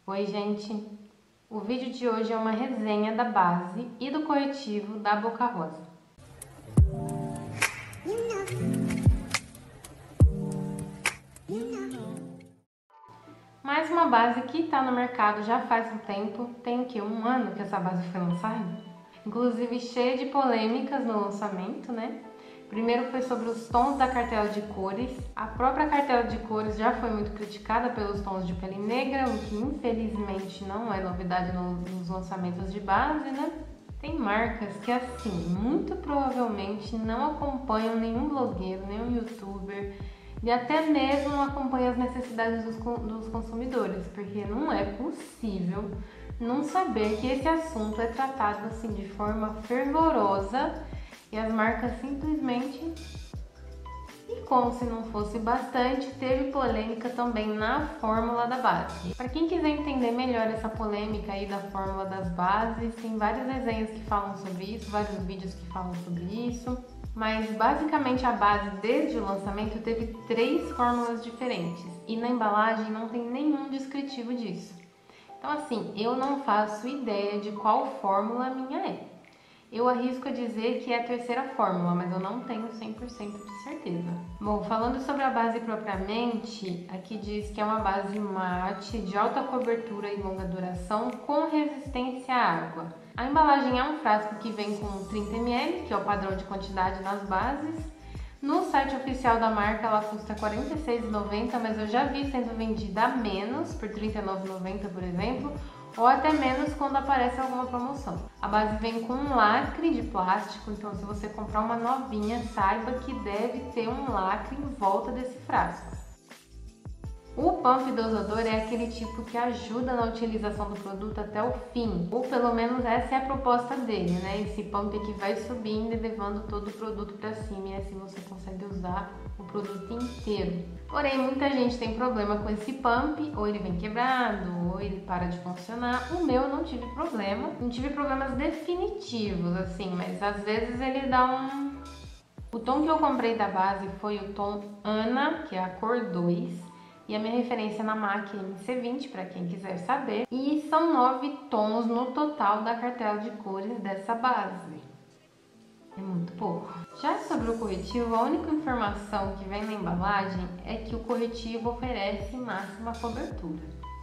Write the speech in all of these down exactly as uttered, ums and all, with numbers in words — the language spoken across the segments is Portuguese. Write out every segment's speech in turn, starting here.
Oi, gente! O vídeo de hoje é uma resenha da base e do corretivo da Boca Rosa. Mais uma base que está no mercado já faz um tempo, tem o que? Um ano que essa base foi lançada? Inclusive cheia de polêmicas no lançamento, né? Primeiro foi sobre os tons da cartela de cores. A própria cartela de cores já foi muito criticada pelos tons de pele negra, o que infelizmente não é novidade nos lançamentos de base, né? Tem marcas que, assim, muito provavelmente não acompanham nenhum blogueiro, nenhum youtuber e até mesmo não acompanham as necessidades dos, dos consumidores, porque não é possível não saber que esse assunto é tratado assim de forma fervorosa e as marcas simplesmente, e como se não fosse bastante, teve polêmica também na fórmula da base. Para quem quiser entender melhor essa polêmica aí da fórmula das bases, tem várias resenhas que falam sobre isso, vários vídeos que falam sobre isso, mas basicamente a base desde o lançamento teve três fórmulas diferentes e na embalagem não tem nenhum descritivo disso. Então assim, eu não faço ideia de qual fórmula a minha é. Eu arrisco a dizer que é a terceira fórmula, mas eu não tenho cem por cento de certeza. Bom, falando sobre a base propriamente, aqui diz que é uma base mate, de alta cobertura e longa duração, com resistência à água. A embalagem é um frasco que vem com trinta mililitros, que é o padrão de quantidade nas bases. No site oficial da marca ela custa quarenta e seis reais e noventa centavos, mas eu já vi sendo vendida a menos, por trinta e nove reais e noventa centavos, por exemplo, ou até menos quando aparece alguma promoção. A base vem com um lacre de plástico, então se você comprar uma novinha, saiba que deve ter um lacre em volta desse frasco. O pump dosador é aquele tipo que ajuda na utilização do produto até o fim, ou pelo menos essa é a proposta dele, né? Esse pump que vai subindo e levando todo o produto para cima, e assim você consegue usar o produto inteiro. Porém, muita gente tem problema com esse pump, ou ele vem quebrado, ou ele para de funcionar. O meu não tive problema, não tive problemas definitivos, assim, mas às vezes ele dá um... O tom que eu comprei da base foi o tom Ana, que é a cor dois. E a minha referência na M A C M C vinte, para quem quiser saber. E são nove tons no total da cartela de cores dessa base. É muito pouco. Já sobre o corretivo, a única informação que vem na embalagem é que o corretivo oferece máxima cobertura.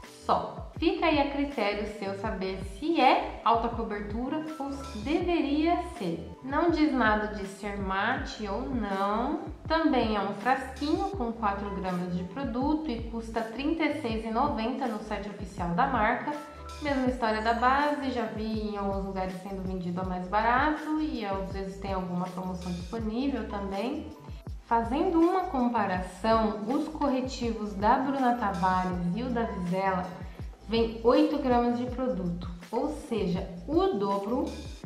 Só. Fica aí a critério seu saber se é alta cobertura ou se deveria ser. Não diz nada de ser mate ou não. Também é um frasquinho com quatro gramas de produto e custa trinta e seis reais e noventa centavos no site oficial da marca. Mesma história da base, já vi em alguns lugares sendo vendido a mais barato e às vezes tem alguma promoção disponível também. Fazendo uma comparação, os corretivos da Bruna Tavares e o da Vizela vem oito gramas de produto, ou seja, o dobro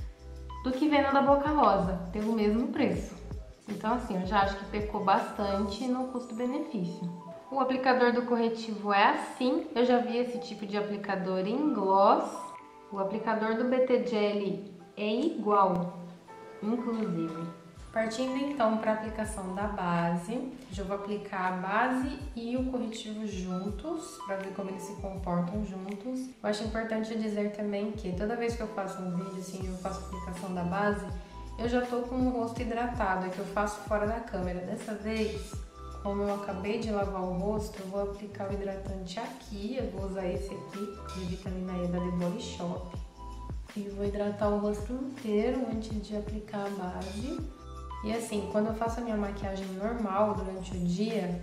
do que vem no da Boca Rosa, pelo mesmo preço. Então assim, eu já acho que pecou bastante no custo-benefício. O aplicador do corretivo é assim, eu já vi esse tipo de aplicador em gloss. O aplicador do B T Gel é igual, inclusive. Partindo então para a aplicação da base, eu vou aplicar a base e o corretivo juntos, para ver como eles se comportam juntos. Eu acho importante dizer também que toda vez que eu faço um vídeo assim, eu faço a aplicação da base, eu já tô com o rosto hidratado, é que eu faço fora da câmera. Dessa vez, como eu acabei de lavar o rosto, eu vou aplicar o hidratante aqui, eu vou usar esse aqui, de vitamina E da The Body Shop. E vou hidratar o rosto inteiro antes de aplicar a base. E assim, quando eu faço a minha maquiagem normal durante o dia,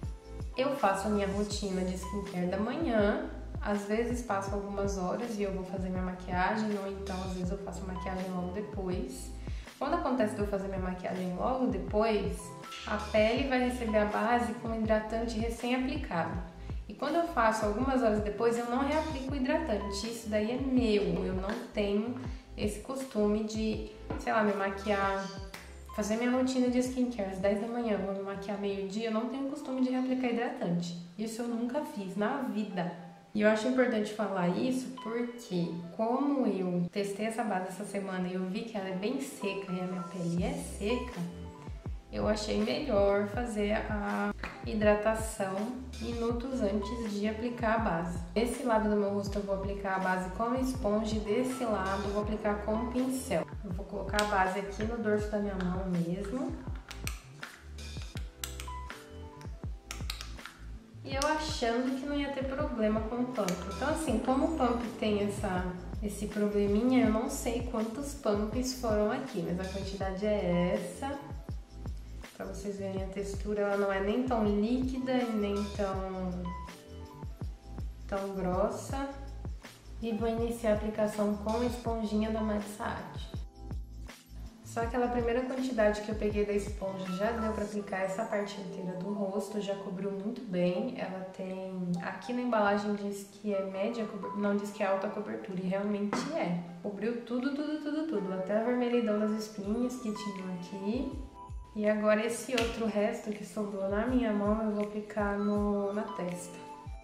eu faço a minha rotina de skincare da manhã, às vezes passo algumas horas e eu vou fazer minha maquiagem, ou então às vezes eu faço a maquiagem logo depois. Quando acontece de eu fazer minha maquiagem logo depois, a pele vai receber a base com hidratante recém-aplicado. E quando eu faço algumas horas depois, eu não reaplico o hidratante, isso daí é meu, eu não tenho esse costume de, sei lá, me maquiar, fazer minha rotina de skincare às dez da manhã, vou me maquiar meio-dia, eu não tenho costume de reaplicar hidratante. Isso eu nunca fiz na vida. E eu acho importante falar isso porque, como eu testei essa base essa semana e eu vi que ela é bem seca e a minha pele é seca, eu achei melhor fazer a hidratação minutos antes de aplicar a base. Desse lado do meu rosto eu vou aplicar a base com a esponja e desse lado eu vou aplicar com o pincel. Eu vou colocar a base aqui no dorso da minha mão mesmo. E eu achando que não ia ter problema com o pump. Então assim, como o pump tem essa, esse probleminha, eu não sei quantos pumps foram aqui, mas a quantidade é essa. Pra vocês verem a textura, ela não é nem tão líquida e nem tão, tão grossa. E vou iniciar a aplicação com a esponjinha da Madsaad. Só aquela primeira quantidade que eu peguei da esponja já deu pra aplicar essa parte inteira do rosto, já cobriu muito bem. Ela tem, aqui na embalagem diz que é média, não diz que é alta cobertura, e realmente é. Cobriu tudo, tudo, tudo, tudo, até a vermelhidão das espinhas que tinham aqui. E agora esse outro resto que sobrou na minha mão eu vou aplicar no, na testa.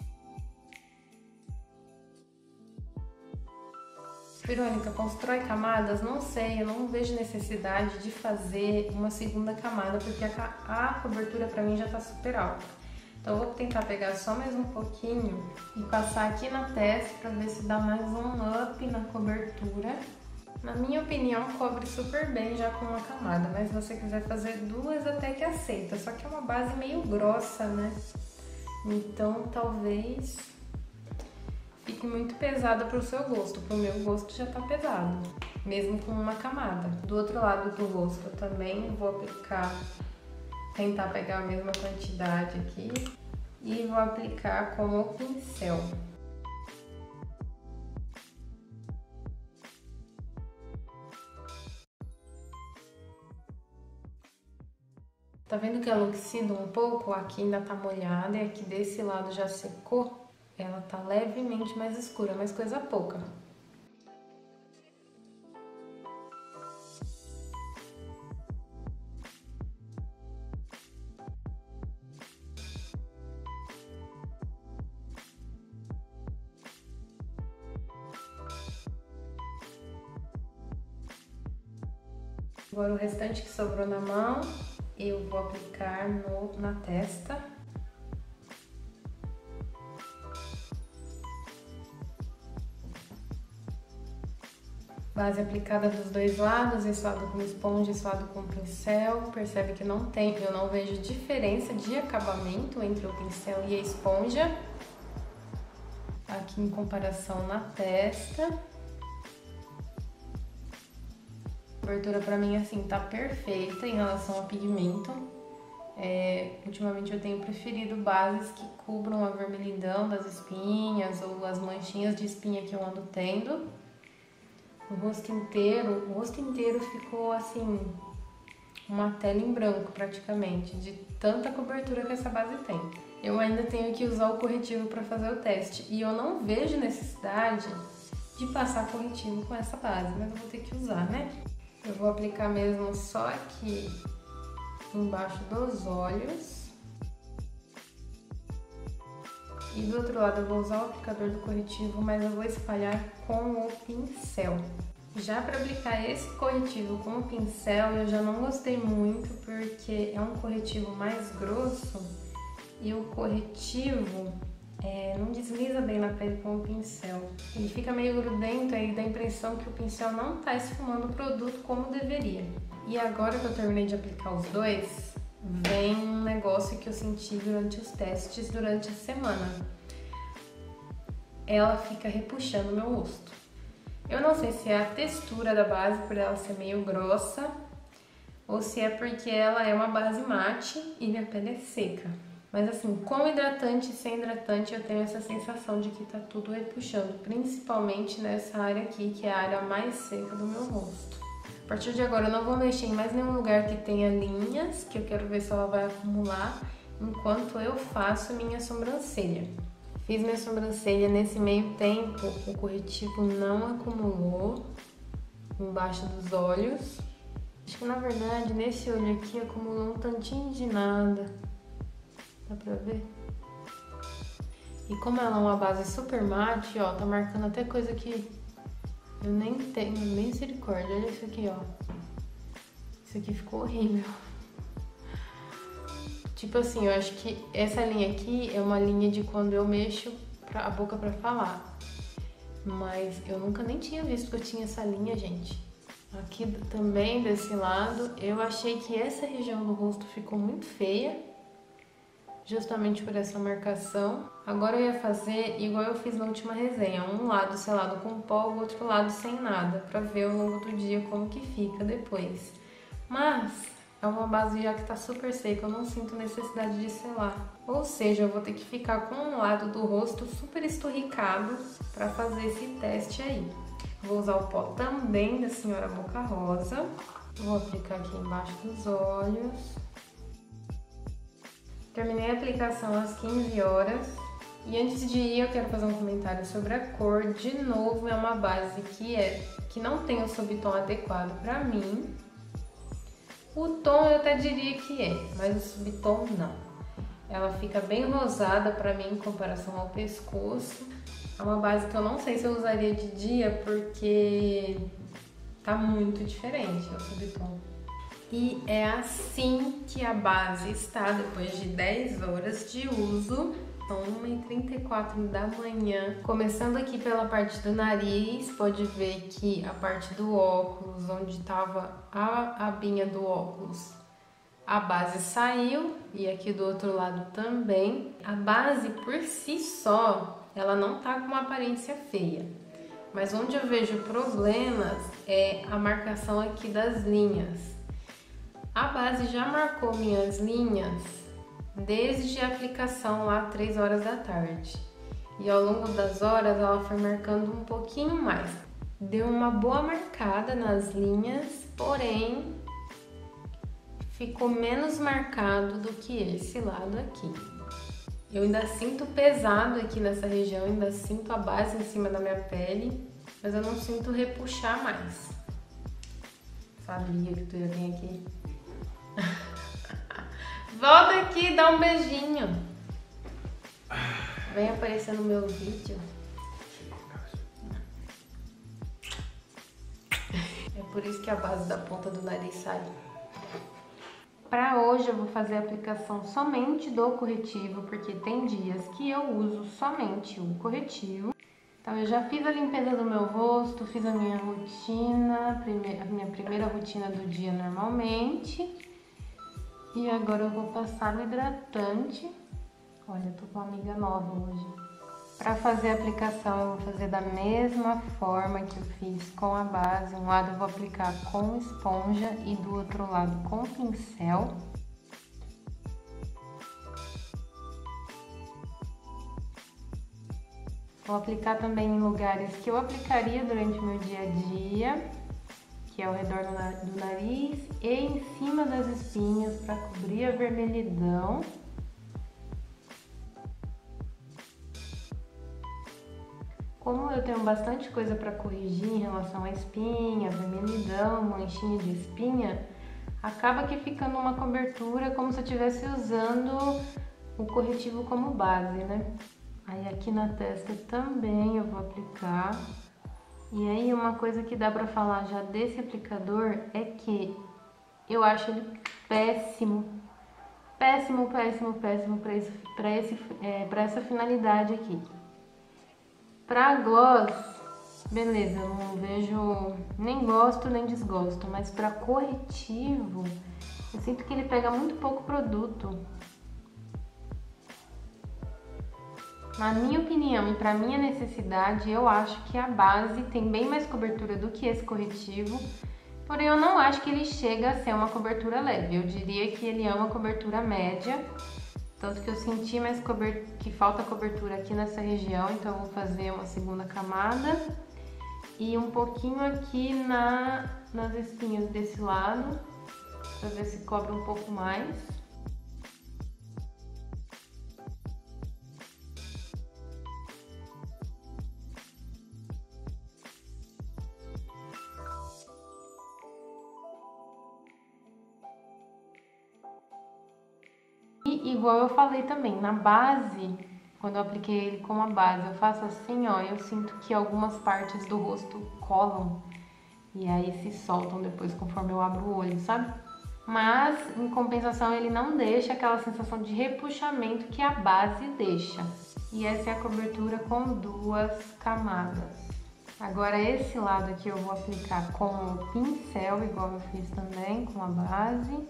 Verônica, constrói camadas? Não sei, eu não vejo necessidade de fazer uma segunda camada, porque a, a cobertura pra mim já tá super alta. Então eu vou tentar pegar só mais um pouquinho e passar aqui na testa pra ver se dá mais um up na cobertura. Na minha opinião, cobre super bem já com uma camada, mas se você quiser fazer duas, até que aceita. Só que é uma base meio grossa, né? Então, talvez fique muito pesada pro seu gosto. Pro meu gosto já tá pesado, mesmo com uma camada. Do outro lado do rosto eu também vou aplicar, tentar pegar a mesma quantidade aqui e vou aplicar com o pincel. Tá vendo que ela oxida um pouco? Aqui ainda tá molhada e aqui desse lado já secou. Ela tá levemente mais escura, mas coisa pouca. Agora o restante que sobrou na mão, eu vou aplicar no, na testa. Base aplicada dos dois lados, esse lado com esponja, esse lado com pincel. Percebe que não tem, eu não vejo diferença de acabamento entre o pincel e a esponja. Aqui em comparação na testa. A cobertura pra mim, assim, tá perfeita em relação ao pigmento. É, ultimamente eu tenho preferido bases que cubram a vermelhidão das espinhas ou as manchinhas de espinha que eu ando tendo. O rosto inteiro, o rosto inteiro ficou, assim, uma tela em branco praticamente, de tanta cobertura que essa base tem. Eu ainda tenho que usar o corretivo pra fazer o teste e eu não vejo necessidade de passar corretivo com essa base, mas eu vou ter que usar, né? Eu vou aplicar mesmo só aqui embaixo dos olhos. E do outro lado eu vou usar o aplicador do corretivo, mas eu vou espalhar com o pincel. Já para aplicar esse corretivo com o pincel, eu já não gostei muito, porque é um corretivo mais grosso e o corretivo É, não desliza bem na pele com o pincel. Ele fica meio grudento e dá a impressão que o pincel não está esfumando o produto como deveria. E agora que eu terminei de aplicar os dois, vem um negócio que eu senti durante os testes durante a semana. Ela fica repuxando o meu rosto. Eu não sei se é a textura da base, por ela ser meio grossa, ou se é porque ela é uma base mate e minha pele é seca. Mas assim, com hidratante e sem hidratante, eu tenho essa sensação de que tá tudo repuxando, principalmente nessa área aqui, que é a área mais seca do meu rosto. A partir de agora eu não vou mexer em mais nenhum lugar que tenha linhas, que eu quero ver se ela vai acumular, enquanto eu faço minha sobrancelha. Fiz minha sobrancelha nesse meio tempo, o corretivo não acumulou embaixo dos olhos. Acho que na verdade nesse olho aqui acumulou um tantinho de nada. Dá pra ver? E como ela é uma base super mate, ó, tá marcando até coisa que eu nem tenho, misericórdia. Olha isso aqui, ó. Isso aqui ficou horrível. Tipo assim, eu acho que essa linha aqui é uma linha de quando eu mexo a boca pra falar. Mas eu nunca nem tinha visto que eu tinha essa linha, gente. Aqui também, desse lado, eu achei que essa região do rosto ficou muito feia, justamente por essa marcação. Agora eu ia fazer igual eu fiz na última resenha, um lado selado com pó, o outro lado sem nada, pra ver ao longo do dia como que fica depois. Mas é uma base já que tá super seca, eu não sinto necessidade de selar. Ou seja, eu vou ter que ficar com um lado do rosto super esturricado pra fazer esse teste aí. Vou usar o pó também da Senhora Boca Rosa. Vou aplicar aqui embaixo dos olhos. Terminei a aplicação às quinze horas. E antes de ir, eu quero fazer um comentário sobre a cor. De novo, é uma base que, é, que não tem o subtom adequado pra mim. O tom eu até diria que é, mas o subtom não. Ela fica bem rosada pra mim em comparação ao pescoço. É uma base que eu não sei se eu usaria de dia porque tá muito diferente o subtom. E é assim que a base está depois de dez horas de uso. São uma e trinta e quatro da manhã. Começando aqui pela parte do nariz, pode ver que a parte do óculos, onde estava a abinha do óculos, a base saiu, e aqui do outro lado também. A base por si só, ela não tá com uma aparência feia, mas onde eu vejo problemas é a marcação aqui das linhas. A base já marcou minhas linhas desde a aplicação lá três horas da tarde, e ao longo das horas ela foi marcando um pouquinho mais. Deu uma boa marcada nas linhas, porém ficou menos marcado do que esse lado aqui. Eu ainda sinto pesado aqui nessa região, ainda sinto a base em cima da minha pele, mas eu não sinto repuxar mais. Sabia que tu ia vir aqui. Volta aqui, dá um beijinho. Vem aparecer no meu vídeo. É por isso que a base da ponta do nariz sai. Para hoje eu vou fazer a aplicação somente do corretivo, porque tem dias que eu uso somente o corretivo. Então eu já fiz a limpeza do meu rosto, fiz a minha rotina, a minha primeira rotina do dia normalmente. E agora eu vou passar o hidratante. Olha, eu tô com uma amiga nova hoje. Para fazer a aplicação eu vou fazer da mesma forma que eu fiz com a base. Um lado eu vou aplicar com esponja e do outro lado com pincel. Vou aplicar também em lugares que eu aplicaria durante o meu dia a dia, que é ao redor do nariz e em cima das espinhas para cobrir a vermelhidão. Como eu tenho bastante coisa para corrigir em relação à espinha, vermelhidão, manchinha de espinha, acaba que ficando uma cobertura como se eu estivesse usando o corretivo como base, né? Aí aqui na testa também eu vou aplicar. E aí uma coisa que dá pra falar já desse aplicador é que eu acho ele péssimo, péssimo, péssimo, péssimo pra, esse, pra, esse, é, pra essa finalidade aqui. Pra gloss, beleza, eu não vejo, nem gosto nem desgosto, mas pra corretivo, eu sinto que ele pega muito pouco produto. Na minha opinião e para minha necessidade, eu acho que a base tem bem mais cobertura do que esse corretivo, porém eu não acho que ele chega a ser uma cobertura leve. Eu diria que ele é uma cobertura média, tanto que eu senti mais cobertura, que falta cobertura aqui nessa região, então eu vou fazer uma segunda camada e um pouquinho aqui na, nas espinhas desse lado, para ver se cobre um pouco mais. E igual eu falei também, na base, quando eu apliquei ele com a base, eu faço assim, ó, eu sinto que algumas partes do rosto colam e aí se soltam depois conforme eu abro o olho, sabe? mas em compensação ele não deixa aquela sensação de repuxamento que a base deixa. E essa é a cobertura com duas camadas. Agora esse lado aqui eu vou aplicar com o pincel, igual eu fiz também com a base.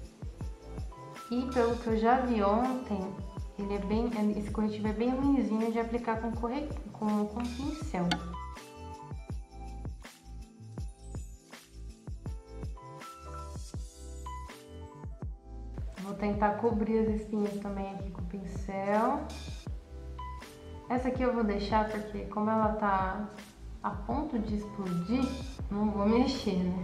E pelo que eu já vi ontem, ele é bem, esse corretivo é bem ruinzinho de aplicar com, corre, com, com pincel. Vou tentar cobrir as espinhas também aqui com o pincel. Essa aqui eu vou deixar porque como ela tá a ponto de explodir, não vou mexer, né?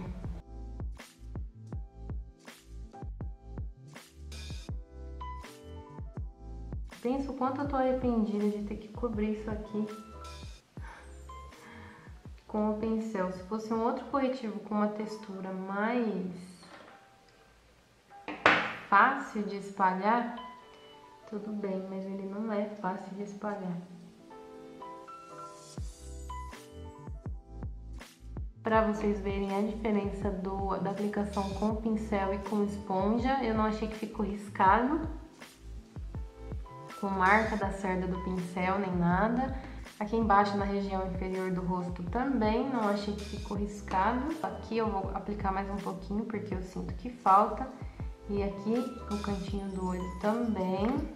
Penso o quanto eu tô arrependida de ter que cobrir isso aqui com o pincel. Se fosse um outro corretivo com uma textura mais fácil de espalhar, tudo bem, mas ele não é fácil de espalhar. Para vocês verem a diferença do, da aplicação com pincel e com esponja, eu não achei que ficou riscado, com marca da cerda do pincel nem nada. Aqui embaixo na região inferior do rosto também não achei que ficou riscado. Aqui eu vou aplicar mais um pouquinho porque eu sinto que falta. E aqui no cantinho do olho também.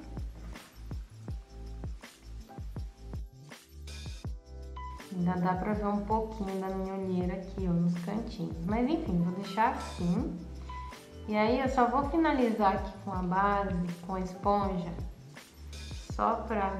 Ainda dá pra ver um pouquinho da minha olheira aqui, ó, nos cantinhos. Mas enfim, vou deixar assim. E aí eu só vou finalizar aqui com a base, com a esponja, só pra...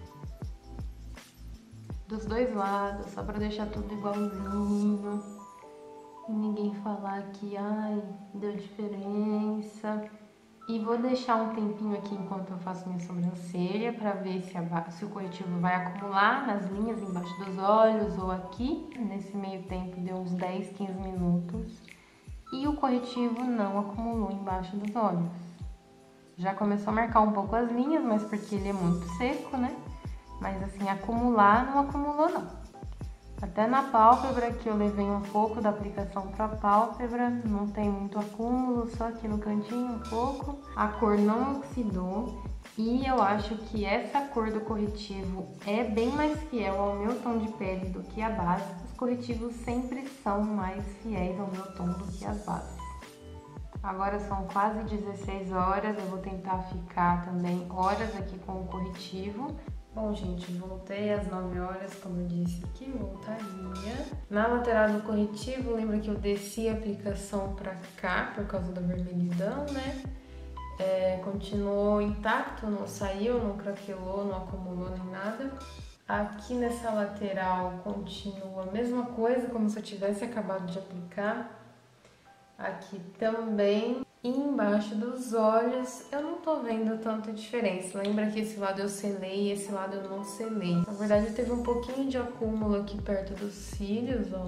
dos dois lados, só pra deixar tudo igualzinho. E ninguém falar que, ai, deu diferença. E vou deixar um tempinho aqui enquanto eu faço minha sobrancelha pra ver se, a, se o corretivo vai acumular nas linhas embaixo dos olhos ou aqui. Nesse meio tempo deu uns dez, quinze minutos. E o corretivo não acumulou embaixo dos olhos. Já começou a marcar um pouco as linhas, mas porque ele é muito seco, né? Mas assim, acumular não acumulou não. Até na pálpebra, que eu levei um pouco da aplicação para pálpebra, não tem muito acúmulo, só aqui no cantinho um pouco. A cor não oxidou e eu acho que essa cor do corretivo é bem mais fiel ao meu tom de pele do que a base. Os corretivos sempre são mais fiéis ao meu tom do que as bases. Agora são quase dezesseis horas, eu vou tentar ficar também horas aqui com o corretivo. Bom, gente, voltei às nove horas, como eu disse que voltaria. Na lateral do corretivo, lembra que eu desci a aplicação pra cá, por causa da vermelhidão, né? É, continuou intacto, não saiu, não craquelou, não acumulou nem nada. Aqui nessa lateral continua a mesma coisa, como se eu tivesse acabado de aplicar. Aqui também. E embaixo dos olhos eu não tô vendo tanta diferença. Lembra que esse lado eu selei e esse lado eu não selei. Na verdade teve um pouquinho de acúmulo aqui perto dos cílios, ó.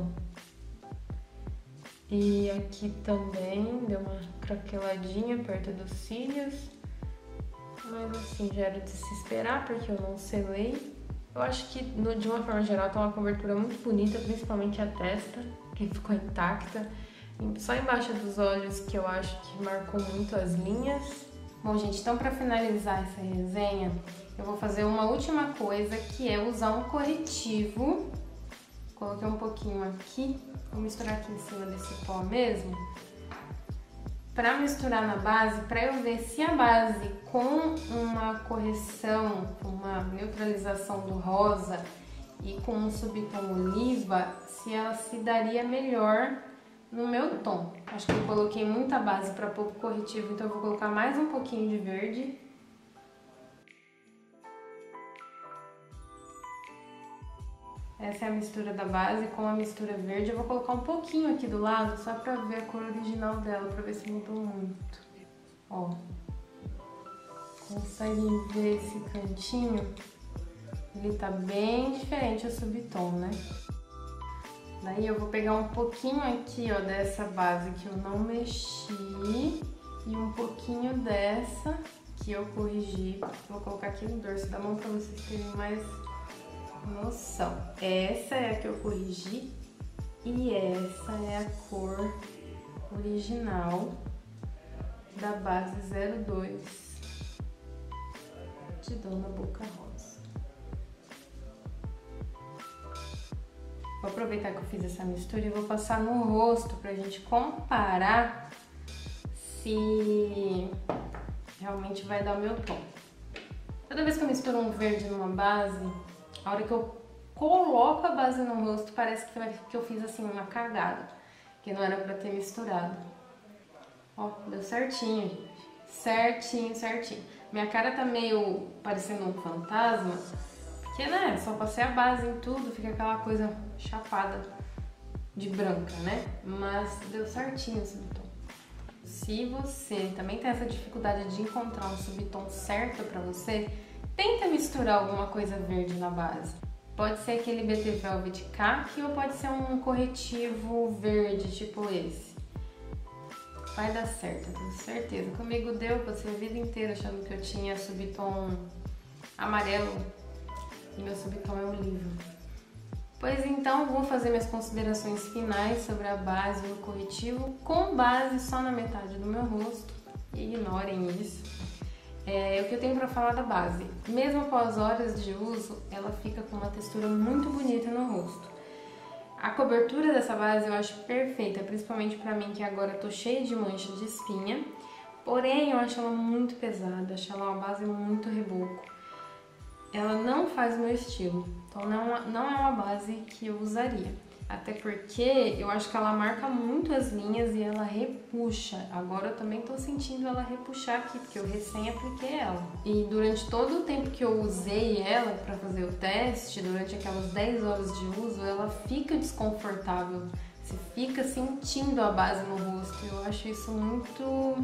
E aqui também deu uma craqueladinha perto dos cílios. Mas assim, já era de se esperar porque eu não selei. Eu acho que de uma forma geral tá uma cobertura muito bonita, principalmente a testa, que ficou intacta. Só embaixo dos olhos que eu acho que marcou muito as linhas. Bom, gente, então pra finalizar essa resenha, eu vou fazer uma última coisa, que é usar um corretivo. Coloquei um pouquinho aqui, vou misturar aqui em cima desse pó mesmo. Pra misturar na base, pra eu ver se a base com uma correção, uma neutralização do rosa e com um subtom oliva, se ela se daria melhor no meu tom. Acho que eu coloquei muita base para pouco corretivo, então eu vou colocar mais um pouquinho de verde. Essa é a mistura da base com a mistura verde. Eu vou colocar um pouquinho aqui do lado, só pra ver a cor original dela, pra ver se mudou muito. Ó. Conseguem ver esse cantinho? Ele tá bem diferente o subtom, né? Daí eu vou pegar um pouquinho aqui, ó, dessa base que eu não mexi e um pouquinho dessa que eu corrigi. Vou colocar aqui no dorso da mão pra vocês terem mais noção. Essa é a que eu corrigi e essa é a cor original da base zero dois de Dona Boca Rosa. Vou aproveitar que eu fiz essa mistura e vou passar no rosto pra gente comparar se realmente vai dar o meu tom. Toda vez que eu misturo um verde numa base, a hora que eu coloco a base no rosto, parece que, vai, que eu fiz assim uma cagada, que não era pra ter misturado. Ó, deu certinho, gente. Certinho, certinho. Minha cara tá meio parecendo um fantasma, porque, né, só passei a base em tudo, fica aquela coisa chapada de branca, né? Mas deu certinho esse subtom. Se você também tem essa dificuldade de encontrar um subtom certo pra você, tenta misturar alguma coisa verde na base. Pode ser aquele B T Velvet Khaki ou pode ser um corretivo verde, tipo esse. Vai dar certo, eu tenho certeza. Comigo deu, passei a vida inteira achando que eu tinha subtom amarelo e meu subtom é um livro. Pois então, vou fazer minhas considerações finais sobre a base e o corretivo com base só na metade do meu rosto. Ignorem isso. É, o que eu tenho pra falar da base. Mesmo após horas de uso, ela fica com uma textura muito bonita no rosto. A cobertura dessa base eu acho perfeita, principalmente pra mim que agora tô cheia de mancha de espinha. Porém, eu acho ela muito pesada, acho ela uma base muito reboco. Ela não faz o meu estilo, então não, não é uma base que eu usaria. Até porque eu acho que ela marca muito as linhas e ela repuxa. Agora eu também tô sentindo ela repuxar aqui, porque eu recém apliquei ela. E durante todo o tempo que eu usei ela pra fazer o teste, durante aquelas dez horas de uso, ela fica desconfortável. Você fica sentindo a base no rosto. Eu acho isso muito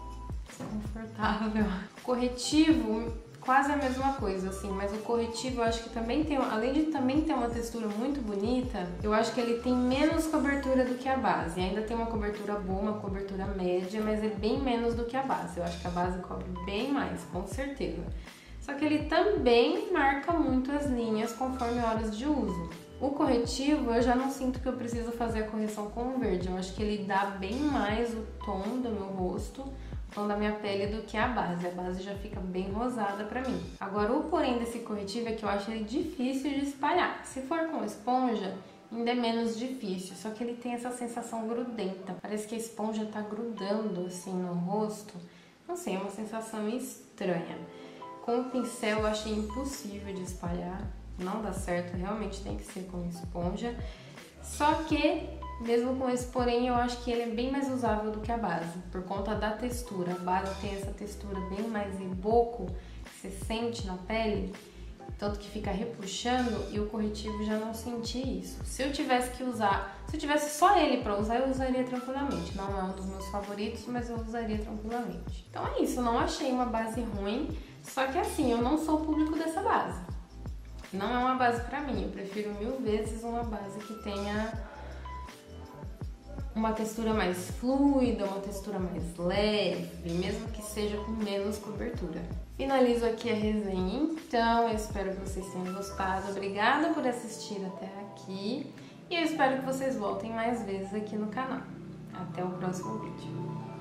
desconfortável. Corretivo, quase a mesma coisa, assim, mas o corretivo eu acho que também tem, além de também ter uma textura muito bonita, eu acho que ele tem menos cobertura do que a base. Ainda tem uma cobertura boa, uma cobertura média, mas é bem menos do que a base. Eu acho que a base cobre bem mais, com certeza. Só que ele também marca muito as linhas conforme horas de uso. O corretivo, eu já não sinto que eu preciso fazer a correção com o verde. Eu acho que ele dá bem mais o tom do meu rosto, o tom da minha pele, do que a base. A base já fica bem rosada pra mim. Agora, o porém desse corretivo é que eu acho ele difícil de espalhar. Se for com esponja, ainda é menos difícil, só que ele tem essa sensação grudenta. Parece que a esponja tá grudando assim no rosto. Não sei, é uma sensação estranha. Com o pincel eu achei impossível de espalhar. Não dá certo, realmente tem que ser com esponja. Só que, mesmo com esse porém, eu acho que ele é bem mais usável do que a base, por conta da textura. A base tem essa textura bem mais reboco, que você sente na pele, tanto que fica repuxando, e o corretivo já não senti isso. Se eu tivesse que usar, se eu tivesse só ele pra usar, eu usaria tranquilamente. Não é um dos meus favoritos, mas eu usaria tranquilamente. Então é isso, eu não achei uma base ruim, só que assim, eu não sou o público dessa base. Não é uma base pra mim, eu prefiro mil vezes uma base que tenha uma textura mais fluida, uma textura mais leve, mesmo que seja com menos cobertura. Finalizo aqui a resenha, então eu espero que vocês tenham gostado. Obrigada por assistir até aqui e eu espero que vocês voltem mais vezes aqui no canal. Até o próximo vídeo.